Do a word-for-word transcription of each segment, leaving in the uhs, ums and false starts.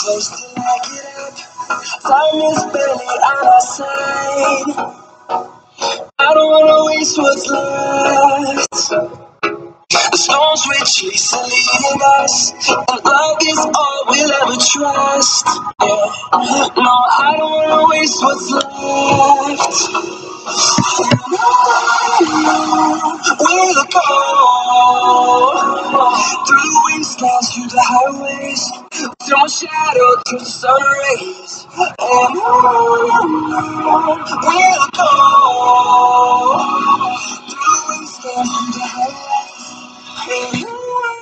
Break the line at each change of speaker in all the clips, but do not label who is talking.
close till I get up. Time is barely on our side. I don't wanna waste what's left. The storms we chase are leading us, and love is all we'll ever trust. Yeah. No, I don't wanna waste what's left. We'll go through the wastelands, through the highways, till my shadow turns to sun rays. And we'll go through the wastelands, through the highways. And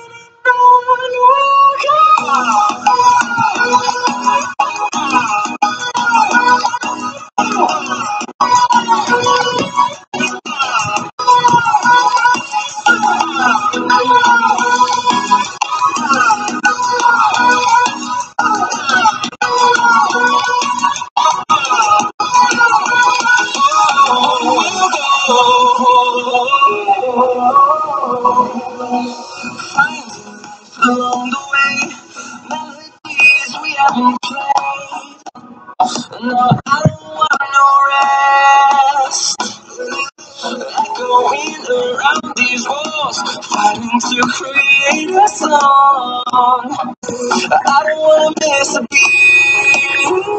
along the way, melodies we haven't played. No, I don't want no rest. Echoing around these walls, fighting to create a song. I don't wanna miss a beat.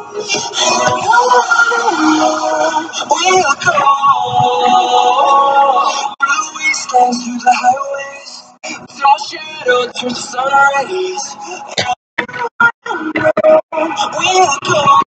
We'll go through the wastelands, through the highways, till my shadow turns to sun rays.